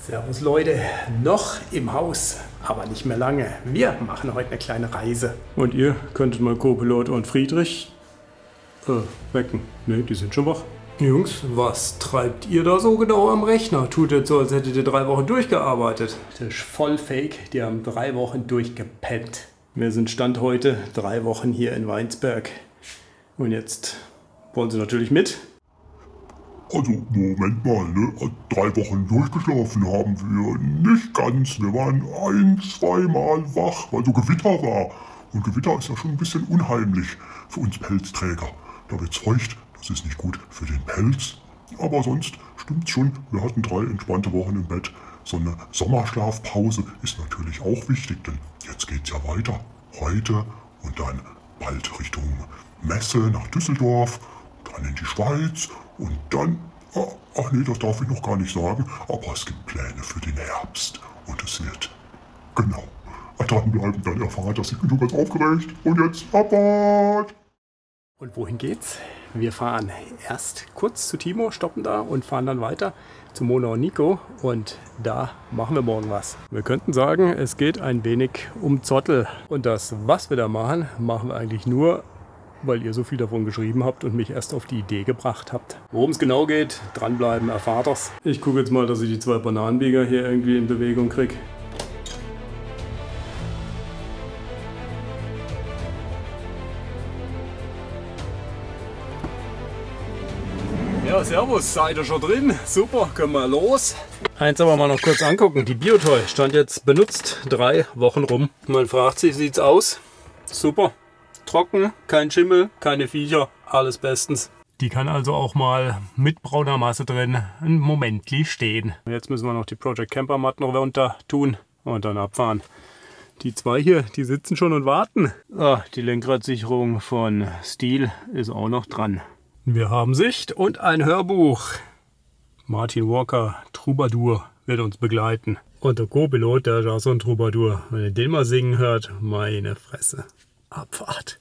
Servus Leute, noch im Haus, aber nicht mehr lange. Wir machen heute eine kleine Reise. Und ihr könntet mal Co-Pilot und Friedrich wecken. Ne, die sind schon wach. Jungs, was treibt ihr da so genau am Rechner? Tut jetzt so, als hättet ihr 3 Wochen durchgearbeitet. Das ist voll fake, die haben 3 Wochen durchgepennt. Wir sind Stand heute 3 Wochen hier in Weinsberg. Und jetzt wollen sie natürlich mit. Also, Moment mal, ne? 3 Wochen durchgeschlafen haben wir nicht ganz. Wir waren 1-, 2 Mal wach, weil so Gewitter war. Und Gewitter ist ja schon ein bisschen unheimlich für uns Pelzträger. Da wird's feucht, das ist nicht gut für den Pelz. Aber sonst stimmt's schon, wir hatten 3 entspannte Wochen im Bett. So eine Sommerschlafpause ist natürlich auch wichtig, denn jetzt geht's ja weiter. Heute und dann bald Richtung Messe nach Düsseldorf, dann in die Schweiz. Und dann, ach nee, das darf ich noch gar nicht sagen, aber es gibt Pläne für den Herbst. Und es wird, genau, dranbleiben, dann erfahrt das. Ich bin schon ganz aufgeregt. Und jetzt Abfahrt! Und wohin geht's? Wir fahren erst kurz zu Timo, stoppen da und fahren dann weiter zu Mona und Nico. Und da machen wir morgen was. Wir könnten sagen, es geht ein wenig um Zottel. Und das, was wir da machen, machen wir eigentlich nur, weil ihr so viel davon geschrieben habt und mich erst auf die Idee gebracht habt. Worum es genau geht, dranbleiben, erfahrt das. Ich gucke jetzt mal, dass ich die 2 Bananenbieger hier irgendwie in Bewegung kriege. Ja, servus, seid ihr schon drin? Super, können wir los. Eins aber mal noch kurz angucken. Die Biotoy stand jetzt benutzt 3 Wochen rum. Man fragt sich, sieht's aus? Super. Trocken, kein Schimmel, keine Viecher, alles bestens. Die kann also auch mal mit brauner Masse drin ein Momentli stehen. Jetzt müssen wir noch die Project Camper Matten runter tun und dann abfahren. Die 2 hier, die sitzen schon und warten. Die Lenkradsicherung von Stihl ist auch noch dran. Wir haben Sicht und ein Hörbuch. Martin Walker, Troubadour, wird uns begleiten. Und der Co-Pilot, der ist auch so ein Troubadour. Wenn ihr den mal singen hört, meine Fresse. Abfahrt.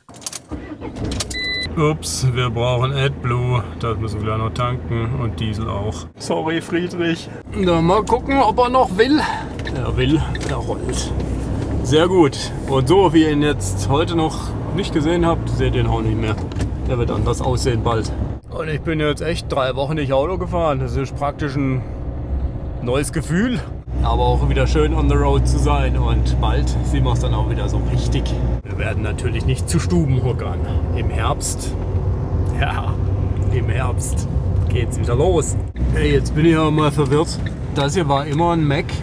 Ups, wir brauchen AdBlue. Das müssen wir gleich noch tanken und Diesel auch. Sorry, Friedrich. Na, mal gucken, ob er noch will. Er will, er rollt. Sehr gut. Und so wie ihr ihn jetzt heute noch nicht gesehen habt, seht ihr ihn auch nicht mehr. Der wird anders aussehen bald. Und ich bin jetzt echt 3 Wochen nicht Auto gefahren. Das ist praktisch ein neues Gefühl. Aber auch wieder schön on the road zu sein und bald sehen wir es dann auch wieder so richtig. Wir werden natürlich nicht zu Stubenhockern. Im Herbst, ja, im Herbst geht's wieder los. Hey, jetzt bin ich aber mal verwirrt. Das hier war immer ein Mac.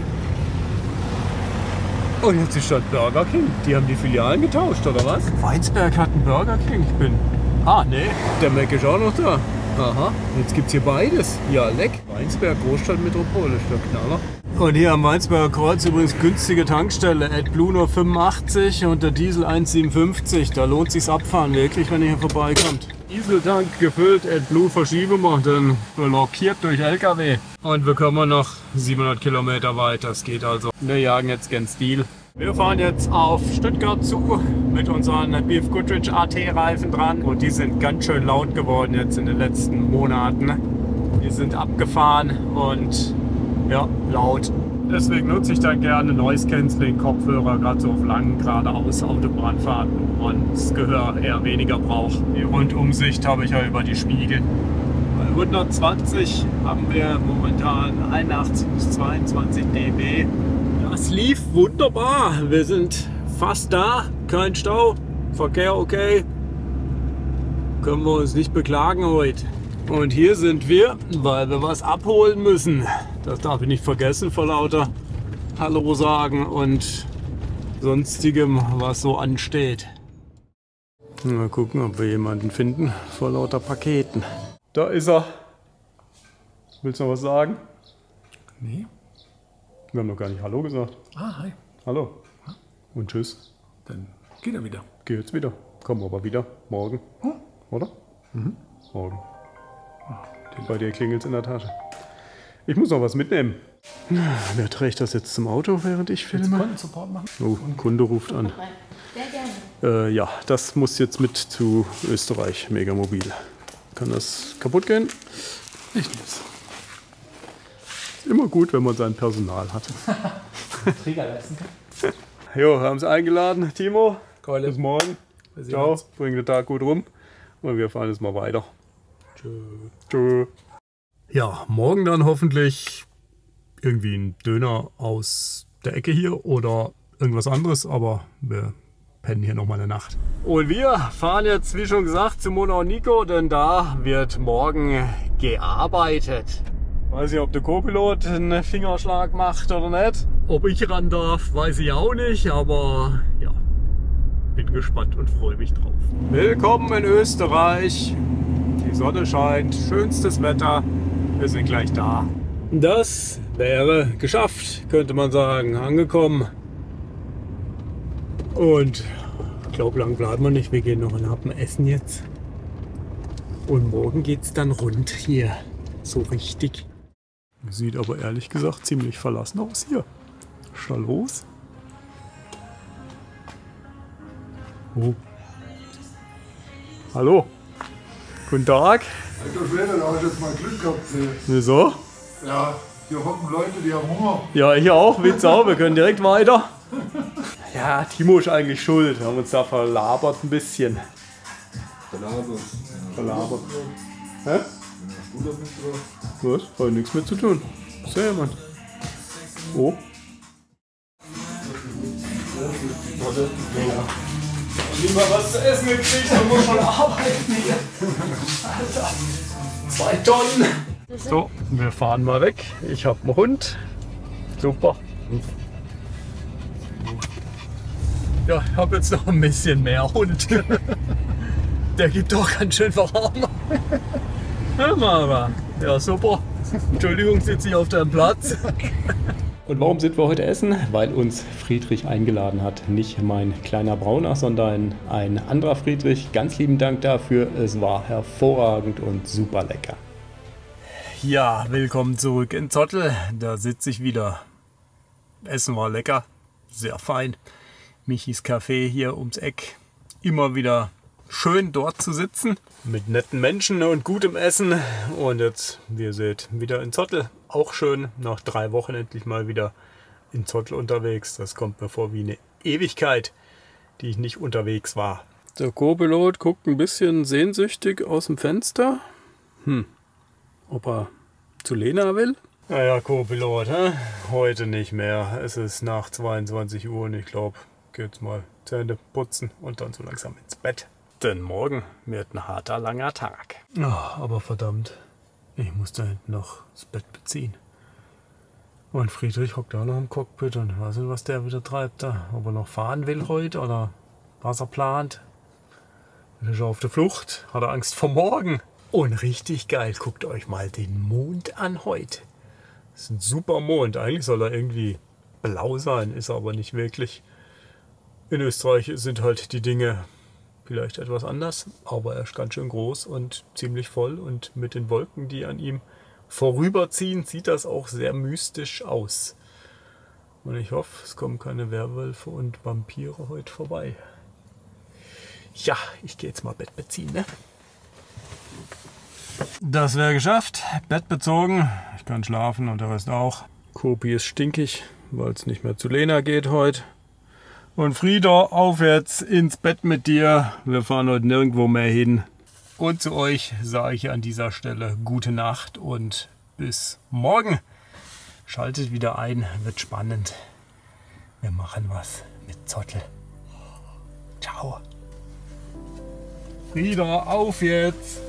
Und jetzt ist das Burger King. Die haben die Filialen getauscht, oder was? Weinsberg hat einen Burger King. Ich bin... nee, der Mac ist auch noch da. Aha, jetzt gibt's hier beides. Ja, leck. Weinsberg, Großstadtmetropole, ist der Knaller. Und hier am Weinsberger Kreuz übrigens günstige Tankstelle. AdBlue nur 85 und der Diesel 1,57. Da lohnt sich's abfahren wirklich, wenn ihr hier vorbeikommt. Dieseltank gefüllt, AdBlue verschieben wir, dann blockiert durch LKW. Und wir kommen noch 700 Kilometer weiter. Das geht also. Wir jagen jetzt gen Stil. Wir fahren jetzt auf Stuttgart zu mit unseren BF Goodrich AT Reifen dran. Und die sind ganz schön laut geworden jetzt in den letzten Monaten. Die sind abgefahren und ja, laut. Deswegen nutze ich dann gerne Noise Cancelling Kopfhörer, gerade so auf langen geradeaus Autobahnfahrten und das Gehör eher weniger braucht. Die Rundumsicht habe ich ja über die Spiegel. Bei 120 haben wir momentan 81 bis 22 dB. Das lief wunderbar. Wir sind fast da, kein Stau, Verkehr okay. Können wir uns nicht beklagen heute. Und hier sind wir, weil wir was abholen müssen. Das darf ich nicht vergessen vor lauter Hallo sagen und sonstigem, was so ansteht. Mal gucken, ob wir jemanden finden vor lauter Paketen. Da ist er. Willst du noch was sagen? Nee. Wir haben noch gar nicht Hallo gesagt. Hi. Hallo. Und tschüss. Dann geht er wieder. Geh jetzt wieder. Kommen aber wieder. Morgen. Oder? Mhm. Morgen. Bei dir klingelt es in der Tasche. Ich muss noch was mitnehmen. Wer trägt das jetzt zum Auto, während ich filme? Kundensupport machen? Oh, Kunde ruft an. Sehr gerne. Ja, das muss jetzt mit zu Österreich Megamobil. Kann das kaputt gehen? Ich nehm's. Immer gut, wenn man sein Personal hat. Träger leisten kann. Jo, haben sie eingeladen. Timo, Keule. bis morgen. Ciao, bring den Tag gut rum. Und wir fahren jetzt mal weiter. Tschö. Ja, morgen dann hoffentlich irgendwie ein Döner aus der Ecke hier oder irgendwas anderes, aber wir pennen hier nochmal eine Nacht. Und wir fahren jetzt, wie schon gesagt, zu Mona und Nico, denn da wird morgen gearbeitet. Weiß nicht, ob der Co-Pilot einen Fingerschlag macht oder nicht. Ob ich ran darf, weiß ich auch nicht, aber ja, bin gespannt und freue mich drauf. Willkommen in Österreich. Die Sonne scheint, schönstes Wetter. Wir sind gleich da. Das wäre geschafft, könnte man sagen. Angekommen. Und ich glaube, lang bleiben wir nicht. Wir gehen noch ein Happen essen jetzt. Und morgen geht es dann rund hier. So richtig. Sieht aber ehrlich gesagt ziemlich verlassen aus hier. Ist da los? Oh. Hallo. Guten Tag. Alter Schwede, da habe ich jetzt mal Glück gehabt. Wieso? Ja, hier hocken Leute, die haben Hunger. Ja, ich auch. Witz auch. Wir können direkt weiter. Ja, Timo ist eigentlich schuld. Wir haben uns da verlabert ein bisschen. Verlabert. Hä? Was? Hat nichts mit zu tun. Ist ja jemand. Oh. Lieber was zu essen gekriegt, man muss schon arbeiten hier. Alter. 2 Tonnen. So, wir fahren mal weg. Ich habe einen Hund. Super. Ja, ich habe jetzt noch ein bisschen mehr Hund. Der gibt doch ganz schön warm. Hör mal, aber. Ja, super. Entschuldigung, sitze ich auf deinem Platz. Und warum sind wir heute essen? Weil uns Friedrich eingeladen hat. Nicht mein kleiner Brauner, sondern ein anderer Friedrich. Ganz lieben Dank dafür. Es war hervorragend und super lecker. Ja, willkommen zurück in Zottel. Da sitze ich wieder. Essen war lecker. Sehr fein. Michis Café hier ums Eck. Immer wieder schön dort zu sitzen. Mit netten Menschen und gutem Essen. Und jetzt, wie ihr seht, wieder in Zottel. Auch schön, nach 3 Wochen endlich mal wieder in Zottel unterwegs. Das kommt mir vor wie eine Ewigkeit, die ich nicht unterwegs war. Der Co-Pilot guckt ein bisschen sehnsüchtig aus dem Fenster. Ob er zu Lena will? Naja, Co-Pilot, heute nicht mehr. Es ist nach 22 Uhr und ich glaube, geht's mal Zähne putzen und dann so langsam ins Bett. Denn morgen wird ein harter, langer Tag. Oh, aber verdammt, ich muss da hinten noch das Bett beziehen. Und Friedrich hockt da noch im Cockpit und ich weiß nicht, was der wieder treibt da. Ob er noch fahren will heute oder was er plant. Er ist auf der Flucht, hat er Angst vor morgen. Und richtig geil, guckt euch mal den Mond an heute. Das ist ein super Mond. Eigentlich soll er irgendwie blau sein, ist er aber nicht wirklich. In Österreich sind halt die Dinge vielleicht etwas anders, aber er ist ganz schön groß und ziemlich voll und mit den Wolken, die an ihm vorüberziehen, sieht das auch sehr mystisch aus. Und ich hoffe, es kommen keine Werwölfe und Vampire heute vorbei. Ja, ich gehe jetzt mal Bett beziehen, ne? Das wäre geschafft. Bett bezogen. Ich kann schlafen und der Rest auch. Kopi ist stinkig, weil es nicht mehr zu Lena geht heute. Und Frieder, auf jetzt ins Bett mit dir. Wir fahren heute nirgendwo mehr hin. Und zu euch sage ich an dieser Stelle gute Nacht und bis morgen. Schaltet wieder ein, wird spannend. Wir machen was mit Zottel. Ciao. Frieder, auf jetzt!